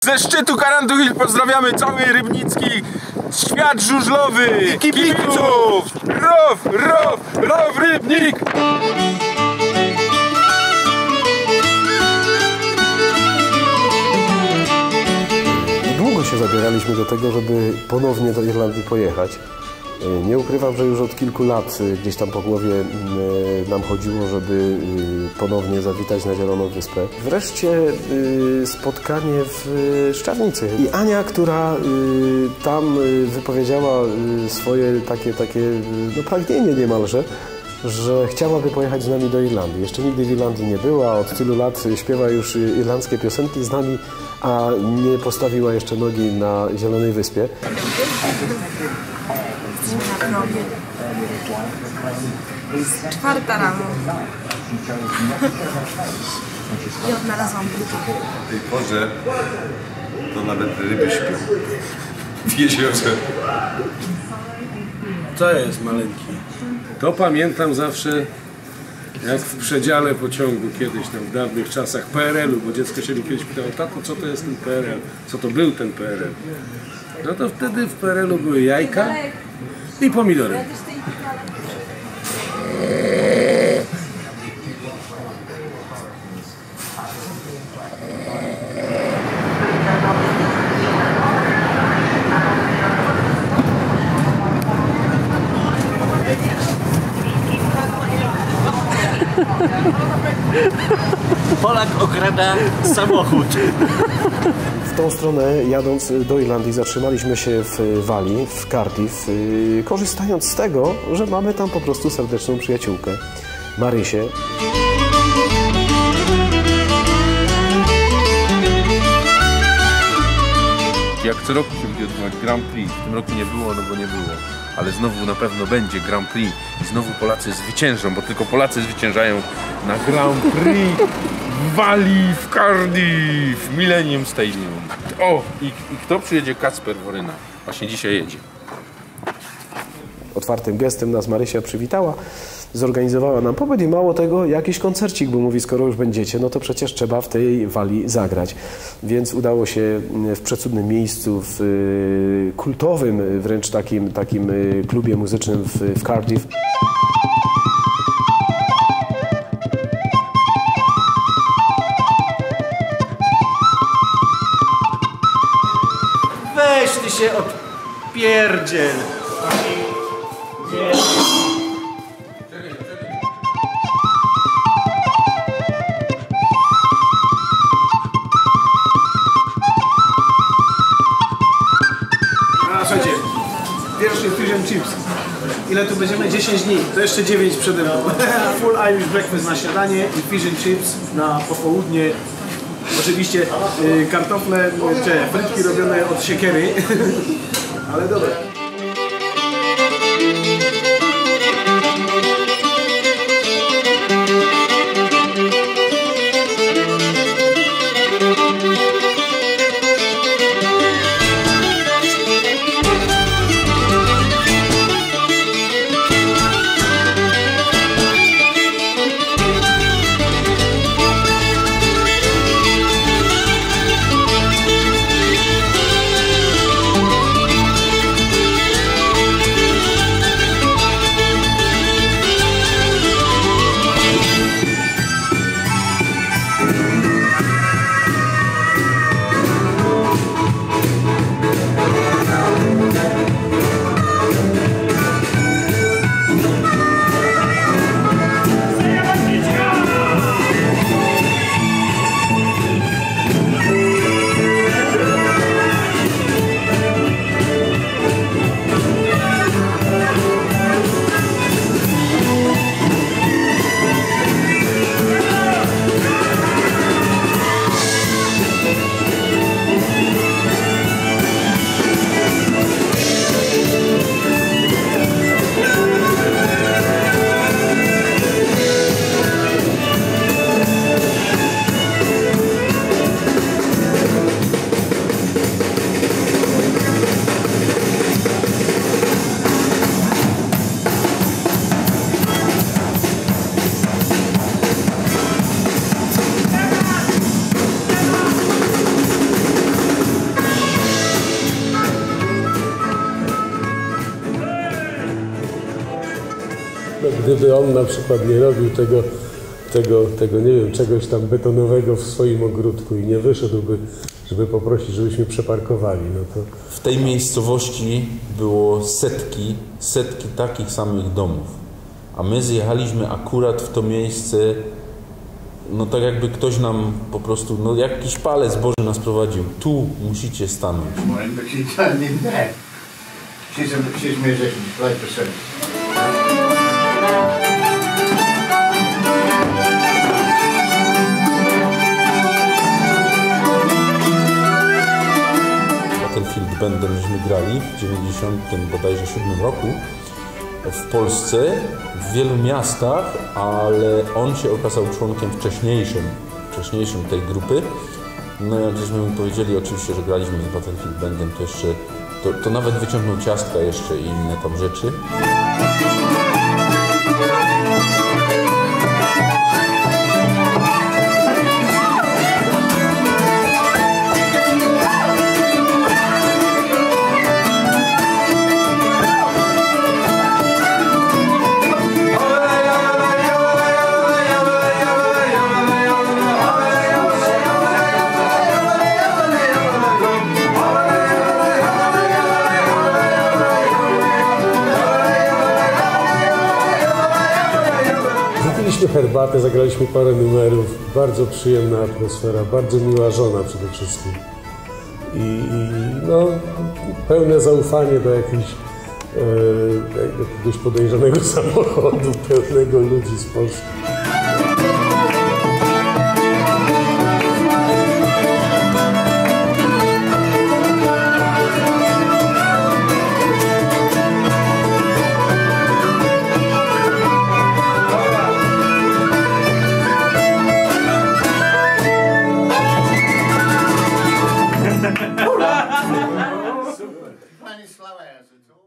Ze szczytu Carantu Hill pozdrawiamy cały rybnicki świat żużlowy, kibiców! Row, Rybnik! Długo się zabieraliśmy do tego, żeby ponownie do Irlandii pojechać. Nie ukrywam, że już od kilku lat gdzieś tam po głowie nam chodziło, żeby ponownie zawitać na Zieloną Wyspę. Wreszcie spotkanie w Szczawnicy. I Ania, która tam wypowiedziała swoje takie no, pragnienie niemalże, że chciałaby pojechać z nami do Irlandii. Jeszcze nigdy w Irlandii nie była, od tylu lat śpiewa już irlandzkie piosenki z nami, a nie postawiła jeszcze nogi na Zielonej Wyspie. Jesteśmy na promie. Jest 4 rano. I odnalazłam buty. W tej porze to nawet ryby śpią w jeziorze. To jest maleńki. To pamiętam zawsze, jak w przedziale pociągu kiedyś tam w dawnych czasach PRL-u, bo dziecko się mi kiedyś pytało: tato, co to jest ten PRL? Co to był ten PRL? No to wtedy w PRL-u były jajka i pomidory. Polak okrada samochód. W tą stronę, jadąc do Irlandii, zatrzymaliśmy się w Walii, w Cardiff, korzystając z tego, że mamy tam po prostu serdeczną przyjaciółkę, Marysię. Jak co roku się będzie odbywać Grand Prix, w tym roku nie było, no bo nie było, ale znowu na pewno będzie Grand Prix i znowu Polacy zwyciężą, bo tylko Polacy zwyciężają na Grand Prix w Walii, w Cardiff, w Millennium Stadium. O, i kto przyjedzie? Kacper Woryna. Właśnie dzisiaj jedzie. Otwartym gestem nas Marysia przywitała, zorganizowała nam pobyt i mało tego, jakiś koncercik, bo mówi, skoro już będziecie, no to przecież trzeba w tej Walii zagrać. Więc udało się w przecudnym miejscu, w kultowym wręcz takim klubie muzycznym w Cardiff. Weź ty się odpierdziel. Słuchajcie, pierwszy fish and chips. Ile tu będziemy? 10 dni. To jeszcze 9 przede mną. Full Irish breakfast na śniadanie i fish and chips na popołudnie. Oczywiście kartofle, frytki robione od siekiery. Ale dobre. gdyby on na przykład nie robił tego nie wiem, czegoś tam betonowego w swoim ogródku i nie wyszedłby, żeby poprosić, żebyśmy przeparkowali, no to... W tej miejscowości było setki takich samych domów, a my zjechaliśmy akurat w to miejsce, no tak jakby ktoś nam po prostu, no jakiś palec Boży nas prowadził. Tu musicie stanąć. But she turned him back. She's a musician, played for service. Battlefield Bandem żeśmy grali w 97 roku w Polsce, w wielu miastach, ale on się okazał członkiem wcześniejszym tej grupy. No jak żeśmy mu powiedzieli oczywiście, że graliśmy z Battlefield Bandem, to jeszcze, to nawet wyciągnął ciastka jeszcze i inne tam rzeczy. Wypiliśmy herbatę, zagraliśmy parę numerów, bardzo przyjemna atmosfera, bardzo miła żona przede wszystkim. I no, pełne zaufanie do jakiegoś podejrzanego samochodu, pełnego ludzi z Polski. Plenty slow as it's all.